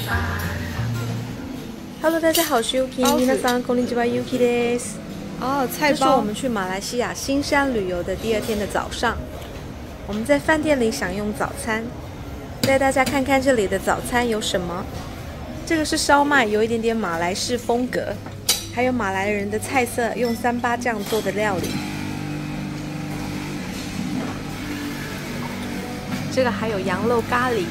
Hello， 大家好，我是 Yuki。皆さんこんにちは，Yuki です。 菜包。这是我们去马来西亚新山旅游的第2天的早上，我们在饭店里享用早餐，带大家看看这里的早餐有什么。这个是烧麦，有一点点马来式风格，还有马来人的菜色，用3-8酱做的料理。这个还有羊肉咖喱。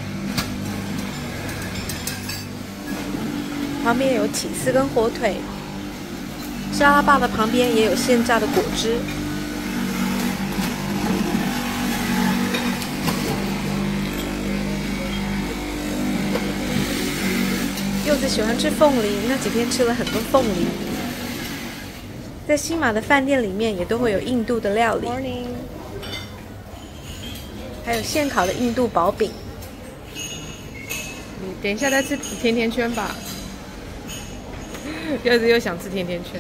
旁边有起司跟火腿，沙拉吧的旁边也有现榨的果汁。柚子喜欢吃凤梨，那几天吃了很多凤梨。在新马的饭店里面也都会有印度的料理，还有现烤的印度薄饼。 你等一下再吃甜甜圈吧。 柚子又想吃甜甜圈。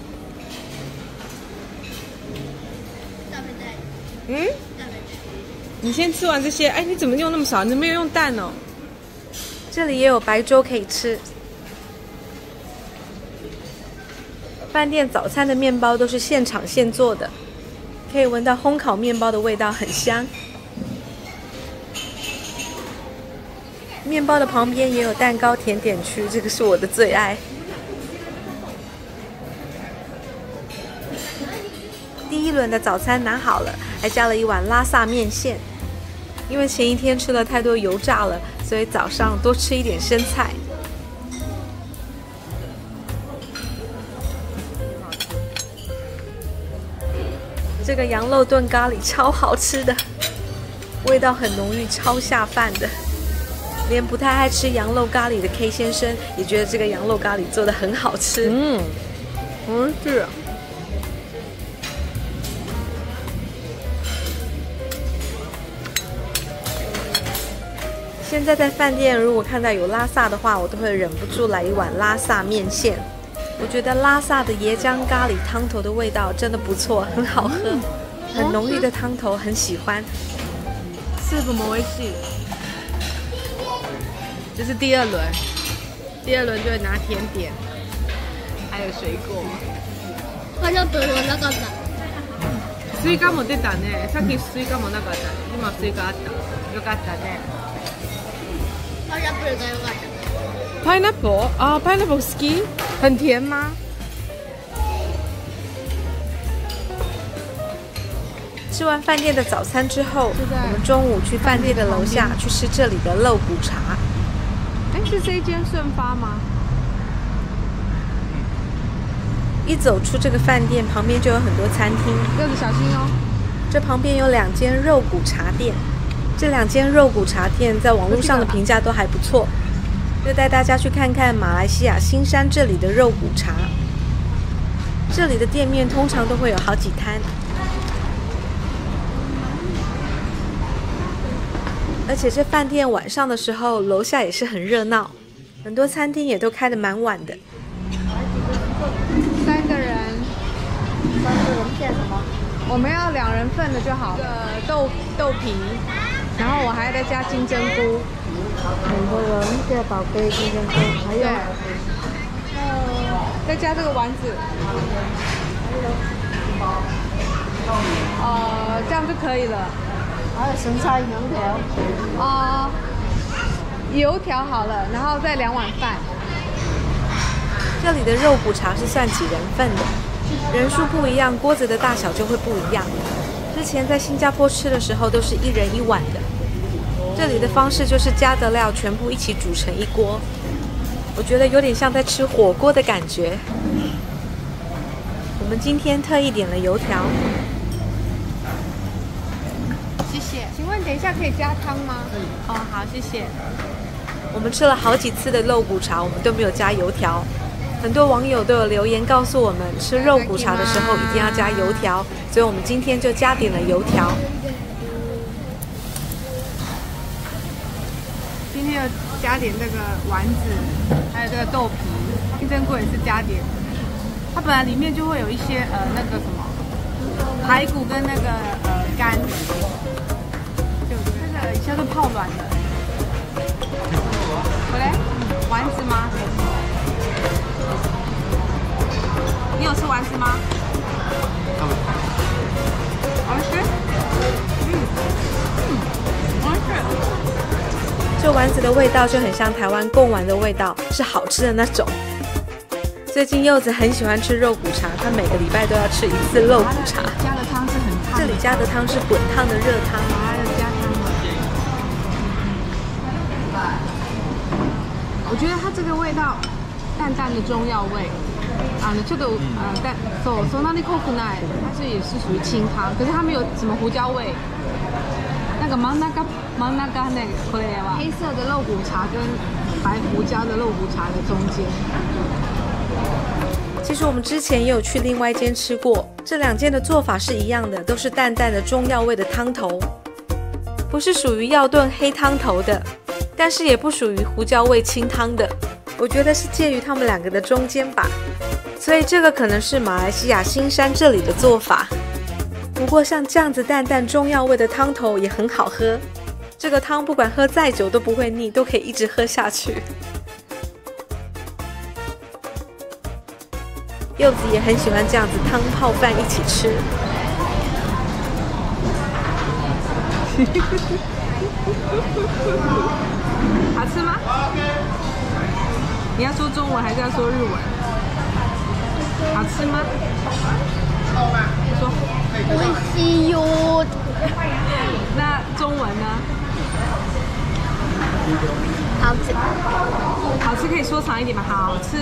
嗯？你先吃完这些。哎，你怎么用那么少？你没有用蛋哦。 这里也有白粥可以吃。饭店早餐的面包都是现场现做的，可以闻到烘烤面包的味道，很香。面包的旁边也有蛋糕甜点区，这个是我的最爱。 第1轮的早餐拿好了，还加了一碗拉萨面线。因为前一天吃了太多油炸了，所以早上多吃一点生菜。这个羊肉炖咖喱超好吃的，味道很浓郁，超下饭的。连不太爱吃羊肉咖喱的 K 先生也觉得这个羊肉咖喱做得很好吃。 是。 现在在饭店，如果看到有拉萨的话，我都会忍不住来一碗拉萨面线。我觉得拉萨的椰浆咖喱汤头的味道真的不错，很好喝，很浓郁的汤头，很喜欢。 是不么回事？这是第2轮，第2轮就会拿甜点，还有水果。 好像本轮那个的。 スイカも出たね。さっきスイカもなかった。今スイカあった。よかったね。 Pineapple 啊 ，pineapple ski 很甜吗？ 吃完饭店的早餐之后，我们中午去饭店的楼下去吃这里的肉骨茶。 哎，是这一间顺发吗？ 一走出这个饭店，旁边就有很多餐厅。 柚子小心哦！ 这旁边有2间肉骨茶店。 这2间肉骨茶店在网络上的评价都还不错，就带大家去看看马来西亚新山这里的肉骨茶。这里的店面通常都会有好几摊，而且这饭店晚上的时候楼下也是很热闹，很多餐厅也都开得蛮晚的。 3个人 3个人片什么？ 我们要2人份的就好。豆皮。 然后我还在加金针菇 2个人这宝贝金针菇，还有再加这个丸子，这样就可以了。 还有生菜油条。 油条好了，然后再2碗饭。 这里的肉骨茶是算几人份的，人数不一样，锅子的大小就会不一样。 之前在新加坡吃的时候都是1人1碗的，这里的方式就是加的料全部一起煮成一锅，我觉得有点像在吃火锅的感觉。我们今天特意点了油条， 谢谢。请问等一下可以加汤吗？哦，好，谢谢。 我们吃了好几次的肉骨茶，我们都没有加油条。 很多网友都有留言告诉我们，吃肉骨茶的时候一定要加油条，所以我们今天就加点了油条。 今天要加点这个丸子，还有这个豆皮，金针菇也是加点。它本来里面就会有一些那个什么排骨跟那个肝，对不对？那个一下就泡软了。回来。 这丸子的味道就很像台湾贡丸的味道，是好吃的那种。最近柚子很喜欢吃肉骨茶，他每个礼拜都要吃一次肉骨茶。 加的汤是很烫， 这里加的汤是滚烫的热汤， 还有加汤。我觉得它这个味道淡淡的中药味。这个但そんなに濃くない，它是也是属于清汤，可是它没有什么胡椒味。那个真ん中那个これは黑色的肉骨茶跟白胡椒的肉骨茶的中间。 其实我们之前也有去另外一间吃过，这两间的做法是一样的，都是淡淡的中药味的汤头，不是属于药炖黑汤头的，但是也不属于胡椒味清汤的，我觉得是介于他们两个的中间吧。所以这个可能是马来西亚新山这里的做法。不过像这样子淡淡中药味的汤头也很好喝，这个汤不管喝再久都不会腻，都可以一直喝下去。柚子也很喜欢这样子汤泡饭一起吃。 好吃吗？你要说中文还是要说日文？好吃吗？说。 美味しいよ。 那中文呢？ 好吃。 好吃可以说长一点吗？好吃。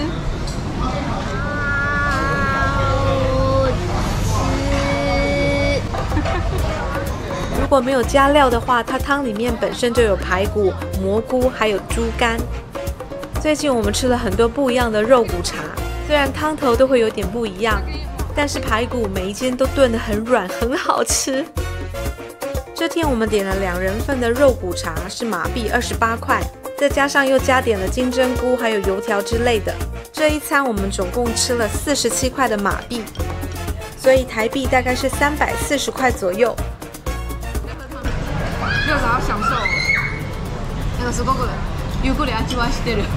如果没有加料的话，它汤里面本身就有排骨、蘑菇还有猪肝。最近我们吃了很多不一样的肉骨茶，虽然汤头都会有点不一样，但是排骨每一间都炖得很软，很好吃。这天我们点了2人份的肉骨茶，是马币28块，再加上又加点了金针菇还有油条之类的。这一餐我们总共吃了47块的马币，所以台币大概是340块左右。 柚子好享受，なんかすごくゆっくり味わいしてる。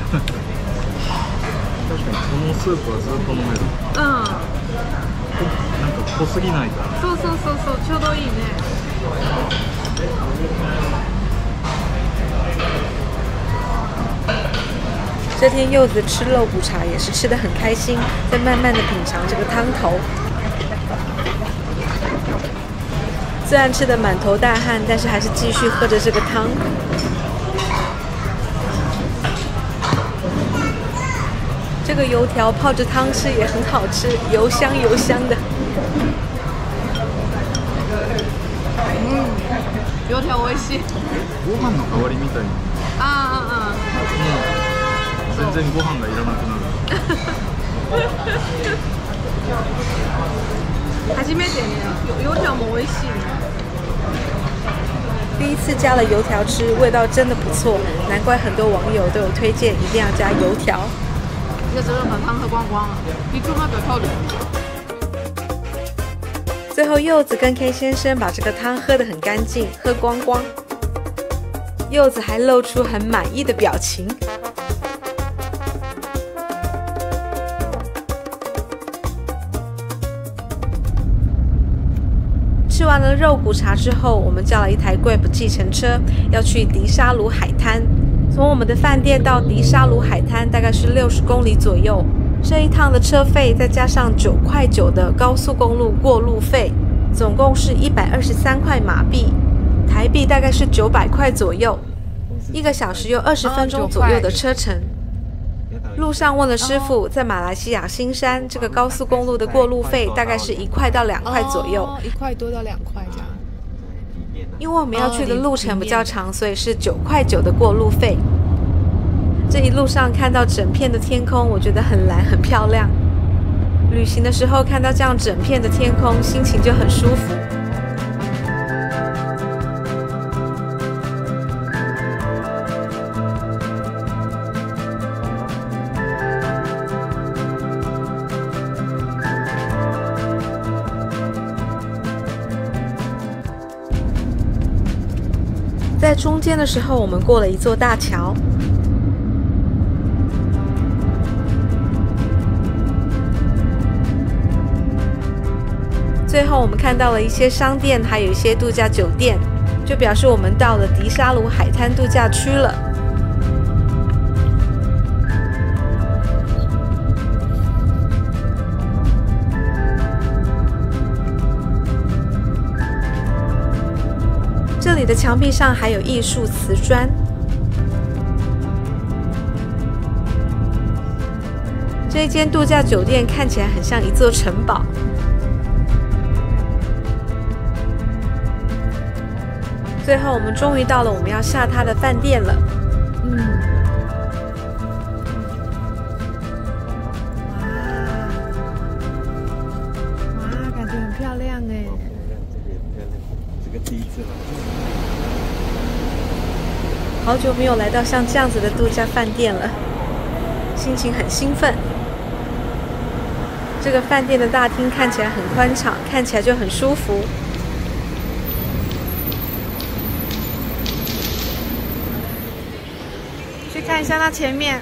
確かにこのスープはずっと飲める。なんか濃すぎないから。 そうそうそうそう、ちょうどいいね。 这天柚子吃肉骨茶也是吃得很开心，在慢慢的品尝这个汤头。虽然吃得满头大汗，但是还是继续喝着这个汤。这个油条泡着汤吃也很好吃，油香油香的。 油条美味しい。 ご飯の代わりみたいな。全然ご飯がいらなくなる。 初めてね、油条も美味しいね。 第一次加了油条吃，味道真的不错，难怪很多网友都有推荐一定要加油条。 这整碗汤喝光光了，比出卖表漂亮。 最后柚子跟 K 先生把这个汤喝得很干净，喝光光。柚子还露出很满意的表情。吃完了肉骨茶之后，我们叫了一台 Grab 计程车，要去迪沙鲁海滩。从我们的饭店到迪沙鲁海滩大概是60公里左右。这一趟的车费再加上9.9块的高速公路过路费，总共是123块马币，台币大概是900块左右。1个小时又20分钟左右的车程。路上问了师傅，在马来西亚新山这个高速公路的过路费大概是1块到2块左右 ，1块多到2块这样。 因为我们要去的路程比较长，所以是9.9块的过路费。这一路上看到整片的天空，我觉得很蓝很漂亮。旅行的时候看到这样整片的天空，心情就很舒服。在中间的时候，我们过了一座大桥。最后，我们看到了一些商店，还有一些度假酒店，就表示我们到了迪沙鲁海滩度假区了。 这里的墙壁上还有艺术瓷砖。这一间度假酒店看起来很像一座城堡。最后，我们终于到了我们要下榻的饭店了。哇，感觉很漂亮哎。 这个第一次来。 好久没有来到像这样子的度假饭店了，心情很兴奋。这个饭店的大厅看起来很宽敞，看起来就很舒服。去看一下那前面，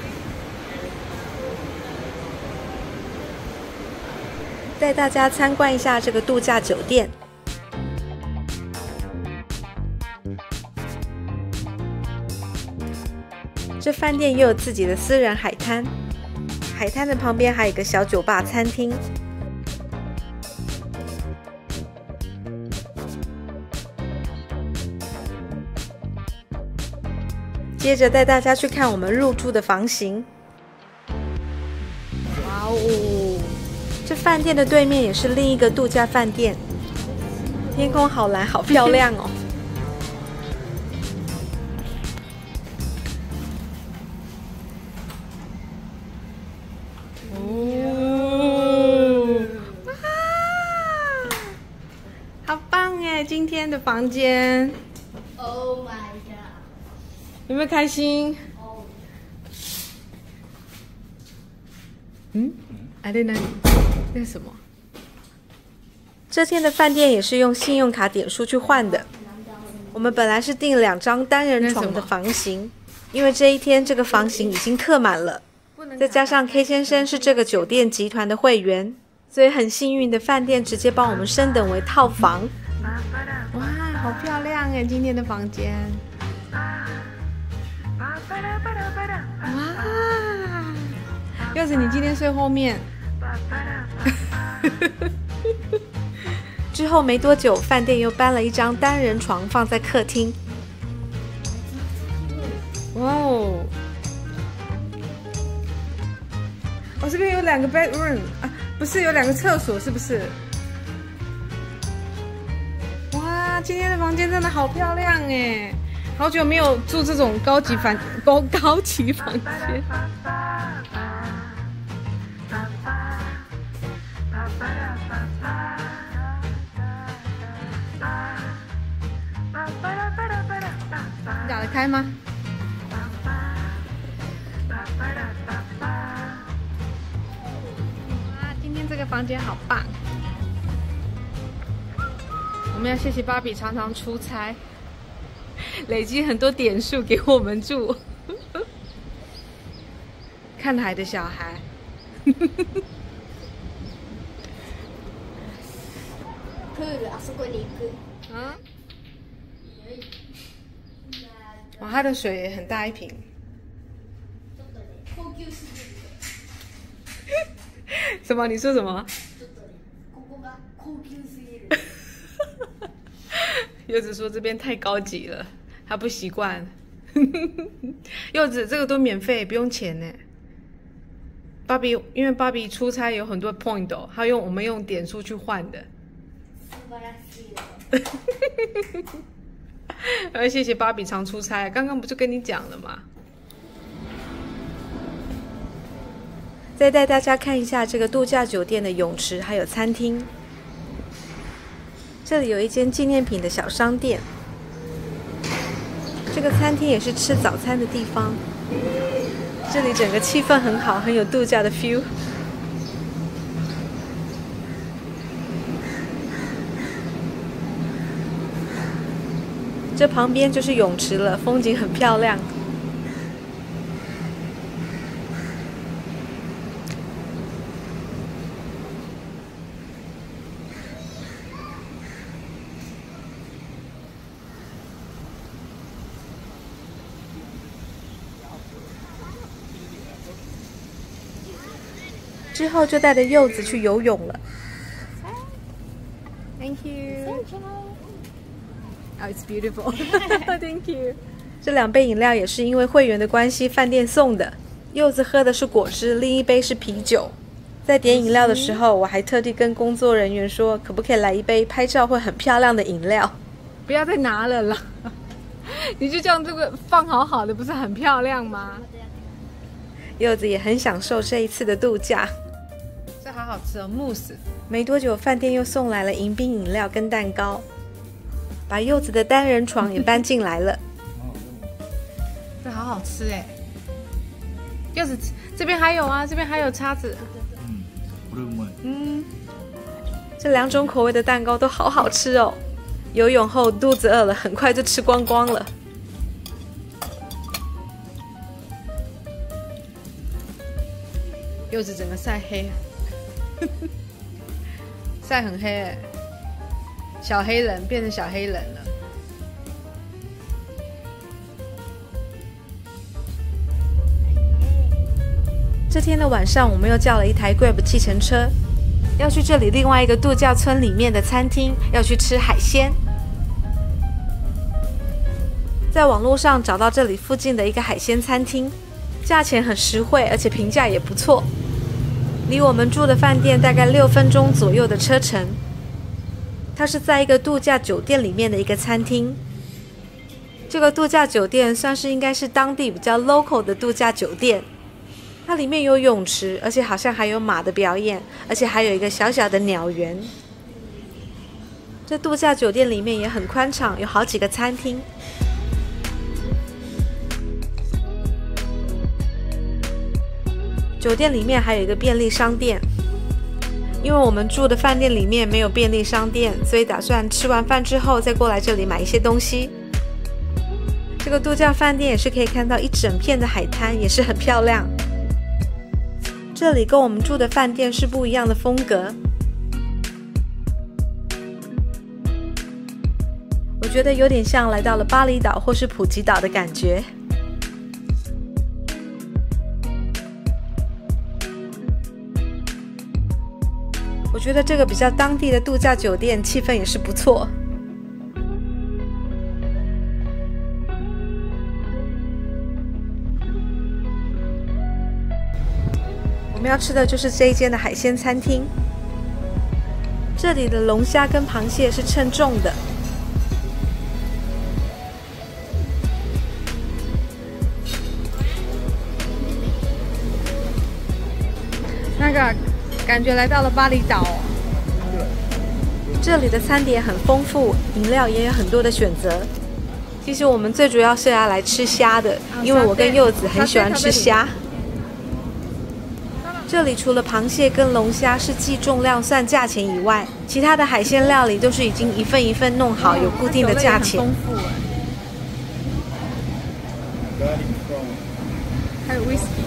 带大家参观一下这个度假酒店。这饭店也有自己的私人海滩，海滩的旁边还有一个小酒吧餐厅。接着带大家去看我们入住的房型。哇哦！这饭店的对面也是另一个度假饭店，天空好蓝，好漂亮哦。好棒哎！今天的房间 Oh my god！ 有没有开心？在哪里？那是什么？这天的饭店也是用信用卡点数去换的。我们本来是订2张单人床的房型，因为这一天这个房型已经客满了。再加上 K 先生是这个酒店集团的会员，所以很幸运的饭店直接帮我们升等为套房。哇，好漂亮哎！今天的房间。哇，柚子，你今天睡后面。之后没多久，饭店又搬了1张单人床放在客厅。哇哦！这边有2个 bedroom 啊，不是有2个厕所，是不是？哇，今天的房间真的好漂亮哎！好久没有住这种高级房间。你打得开吗？今天这个房间好棒！我们要谢谢芭比常常出差，累积很多点数给我们住。看海的小孩。哇，它的水也很大一瓶。什么？你说什么？柚子说这边太高级了，他不习惯。柚子，这个都免费，不用钱呢。芭比，因为芭比出差有很多 point 哦，我们用点数去换的。谢谢芭比常出差，刚刚不就跟你讲了吗？再带大家看一下这个度假酒店的泳池还有餐厅。这里有一间纪念品的小商店，这个餐厅也是吃早餐的地方。这里整个气氛很好，很有度假的 feel。这旁边就是泳池了，风景很漂亮。之后就带着柚子去游泳了。Thank you。 Oh, it's beautiful. Thank you. 这2杯饮料也是因为会员的关系，饭店送的。柚子喝的是果汁，另一杯是啤酒。在点饮料的时候，我还特地跟工作人员说，可不可以来一杯拍照会很漂亮的饮料？ 不要再拿了啦！你就这样这个放好好的，不是很漂亮吗？ 柚子也很享受这一次的度假。 这好好吃哦，慕斯。 没多久，饭店又送来了迎宾饮料跟蛋糕，把柚子的单人床也搬进来了。 这好好吃哎！柚子这边还有啊，这边还有叉子。 这2种口味的蛋糕都好好吃哦。游泳后肚子饿了，很快就吃光光了。 柚子整个晒黑，晒很黑哎，小黑人变成小黑人了。 这天的晚上，我们又叫了一台 Grab 计程车，要去这里另外一个度假村里面的餐厅，要去吃海鲜。在网络上找到这里附近的一个海鲜餐厅，价钱很实惠，而且评价也不错。离我们住的饭店大概6分钟左右的车程。它是在一个度假酒店里面的一个餐厅。这个度假酒店算是应该是当地比较 local 的度假酒店。它里面有泳池，而且好像还有马的表演，而且还有一个小小的鸟园。这度假酒店里面也很宽敞，有好几个餐厅。酒店里面还有一个便利商店，因为我们住的饭店里面没有便利商店，所以打算吃完饭之后再过来这里买一些东西。这个度假饭店也是可以看到一整片的海滩，也是很漂亮。这里跟我们住的饭店是不一样的风格，我觉得有点像来到了巴厘岛或是普吉岛的感觉。我觉得这个比较当地的度假酒店气氛也是不错。我们要吃的就是这一间的海鲜餐厅，这里的龙虾跟螃蟹是称重的。 那个感觉来到了巴厘岛哦。 这里的餐点很丰富，饮料也有很多的选择。其实我们最主要是要来吃虾的，因为我跟柚子很喜欢吃虾。这里除了螃蟹跟龙虾是计重量算价钱以外，其他的海鲜料理都是已经一份一份弄好，有固定的价钱。 还有 whisky。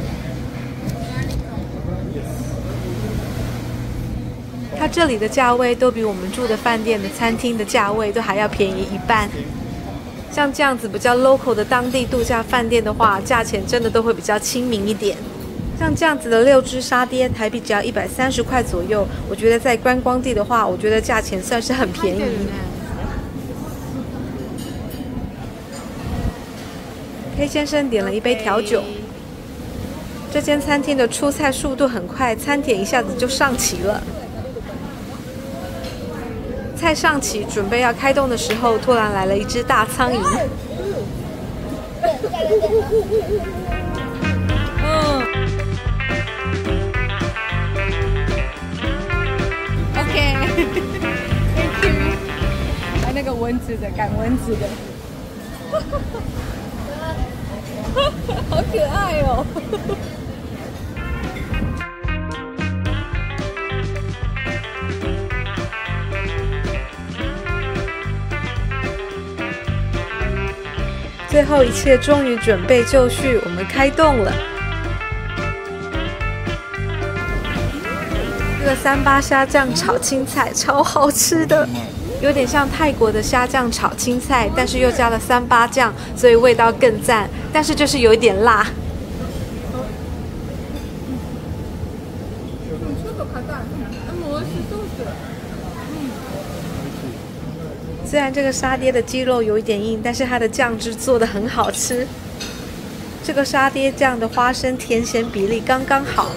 它这里的价位都比我们住的饭店的餐厅的价位都还要便宜一半。像这样子比较 local 的当地度假饭店的话，价钱真的都会比较亲民一点。像这样子的6只沙爹，台币只要130块左右。我觉得在观光地的话，我觉得价钱算是很便宜。K 先生点了一杯调酒。这间餐厅的出菜速度很快，餐点一下子就上齐了。菜上齐，准备要开动的时候，突然来了一只大苍蝇。 OK，Thank you。还那个蚊子的，赶蚊子的，好可爱哦。 最后一切终于准备就绪，我们开动了。这个3八虾酱炒青菜超好吃的，有点像泰国的虾酱炒青菜，但是又加了3八酱，所以味道更赞，但是就是有一点辣。 虽然这个沙爹的鸡肉有一点硬，但是它的酱汁做的很好吃。这个沙爹酱的花生甜咸比例刚刚好。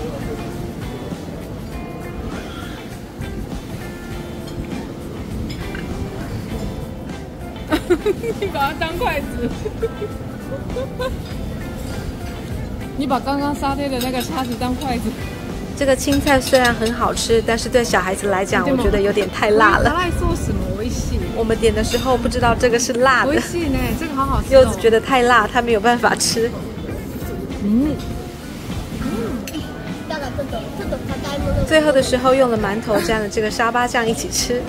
你把它当筷子，你把刚刚沙爹的那个叉子当筷子。 这个青菜虽然很好吃，但是对小孩子来讲，我觉得有点太辣了。我们点的时候不知道这个是辣的。 这个好好吃。 柚子觉得太辣，他没有办法吃。最后的时候用了馒头蘸了这个沙巴酱一起吃。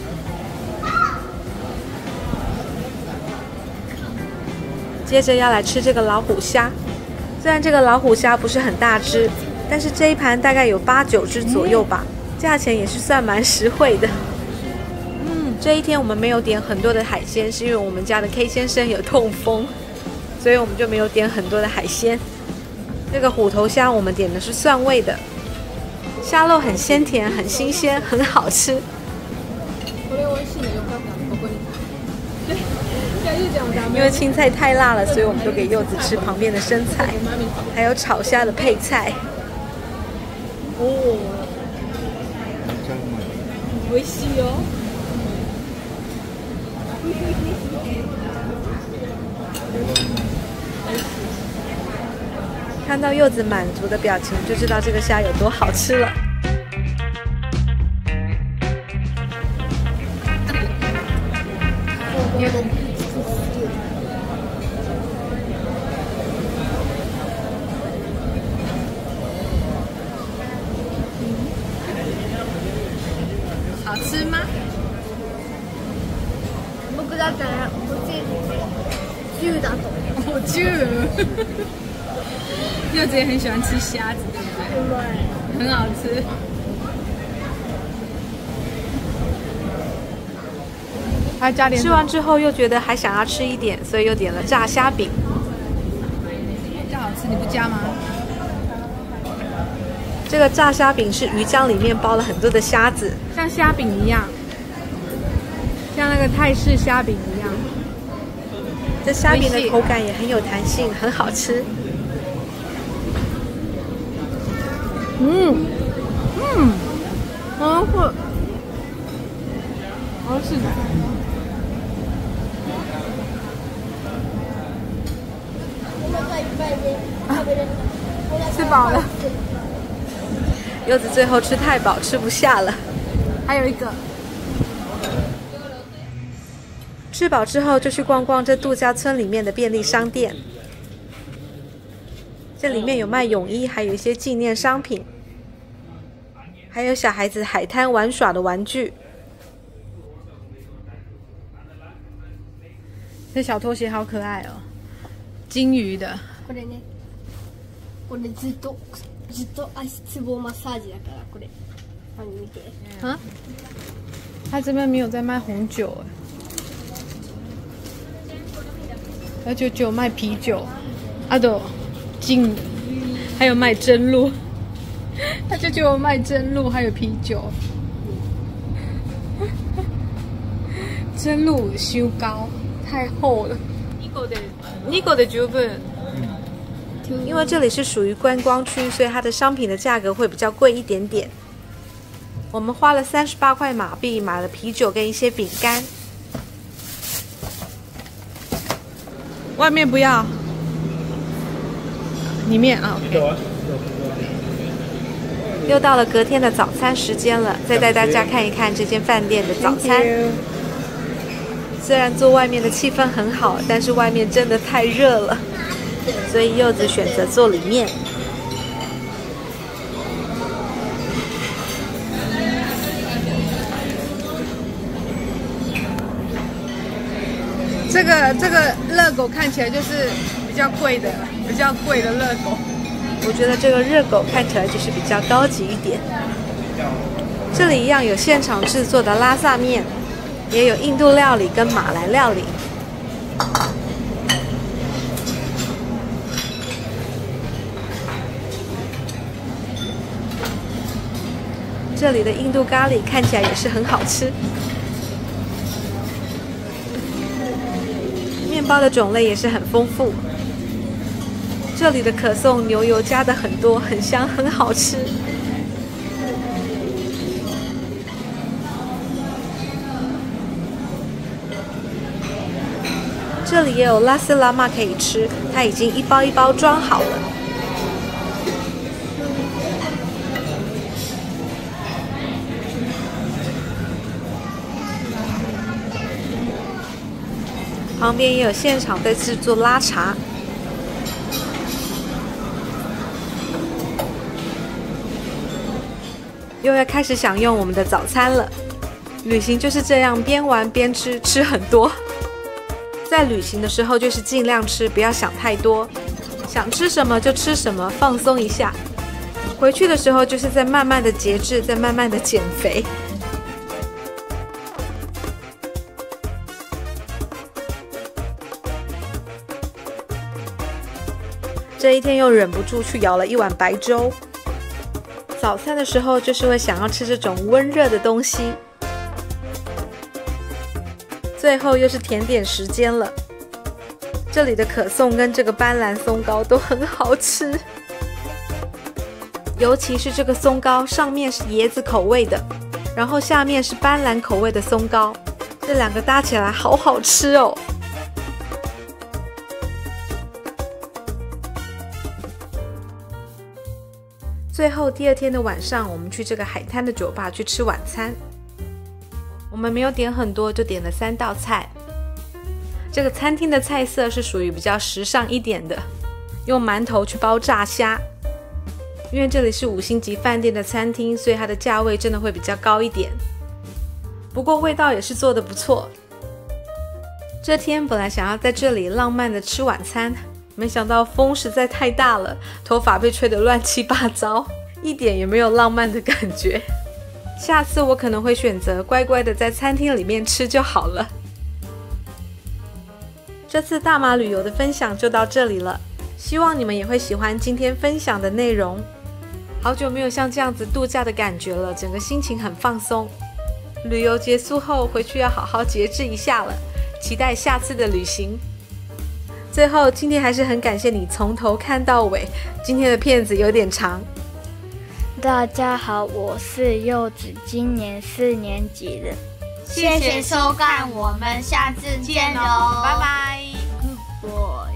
接着要来吃这个老虎虾，虽然这个老虎虾不是很大只，但是这一盘大概有8、9只左右吧，价钱也是算蛮实惠的。这一天我们没有点很多的海鲜，是因为我们家的 K 先生有痛风，所以我们就没有点很多的海鲜。这个虎头虾我们点的是蒜味的，虾肉很鲜甜，很新鲜，很好吃。因为青菜太辣了，所以我们就给柚子吃旁边的生菜，还有炒虾的配菜。 哦，美味しいよ。 看到柚子满足的表情，就知道这个虾有多好吃了。 好吃吗？ 僕だったら10だと。 我10。柚子也很喜欢吃虾子，对不对？很好吃。还加点。 吃完之后又觉得还想要吃一点，所以又点了炸虾饼。 比较好吃，你不加吗？ 这个炸虾饼是鱼浆里面包了很多的虾子， 像虾饼一样，像那个泰式虾饼一样。 这虾饼的口感也很有弹性，很好吃。 好吃。吃饱了。 柚子最后吃太饱，吃不下了。 还有一个。 吃饱之后就去逛逛这度假村里面的便利商店。这里面有卖泳衣，还有一些纪念商品，还有小孩子海滩玩耍的玩具。 这小拖鞋好可爱哦，金鱼的。 これね、これずっと足つぼマッサージだからこれ。你見て。 啊？他这边没有在卖红酒哎，而且只有卖啤酒，都金鱼，还有卖蒸露，他就只有卖蒸露还有啤酒。蒸露修高太厚了，2個で十分。 因为这里是属于观光区，所以它的商品的价格会比较贵一点点。我们花了38块马币买了啤酒跟一些饼干。 外面不要，里面啊。 又到了隔天的早餐时间了，再带大家看一看这间饭店的早餐。虽然坐外面的气氛很好，但是外面真的太热了，所以柚子选择坐里面。 这个热狗看起来就是比较贵的热狗。 我觉得这个热狗看起来就是比较高级一点。这里一样有现场制作的拉萨面，也有印度料理跟马来料理。这里的印度咖喱看起来也是很好吃。 包的种类也是很丰富。这里的可颂牛油加的很多，很香，很好吃。这里也有拉丝拉玛可以吃，它已经一包一包装好了。旁边也有现场在制作拉茶。又要开始享用我们的早餐了。旅行就是这样，边玩边吃，吃很多。在旅行的时候就是尽量吃，不要想太多，想吃什么就吃什么，放松一下。回去的时候就是在慢慢的节制，在慢慢的减肥。这一天又忍不住去舀了一碗白粥。早餐的时候就是会想要吃这种温热的东西。最后又是甜点时间了，这里的可颂跟这个斑斓松糕都很好吃，尤其是这个松糕上面是椰子口味的，然后下面是斑斓口味的松糕，这两个搭起来好好吃哦。最后第二天的晚上，我们去这个海滩的酒吧去吃晚餐。我们没有点很多，就点了3道菜。这个餐厅的菜色是属于比较时尚一点的，用馒头去包炸虾。因为这里是5星级饭店的餐厅，所以它的价位真的会比较高一点。不过味道也是做得不错。这天本来想要在这里浪漫的吃晚餐，没想到风实在太大了，头发被吹得乱七八糟，一点也没有浪漫的感觉。下次我可能会选择乖乖的在餐厅里面吃就好了。这次大马旅游的分享就到这里了，希望你们也会喜欢今天分享的内容。好久没有像这样子度假的感觉了，整个心情很放松。旅游结束后回去要好好节制一下了，期待下次的旅行。最后，今天还是很感谢你从头看到尾，今天的片子有点长。 大家好，我是柚子，今年4年级的。 谢谢收看，我们下次见喽，拜拜。 Good boy。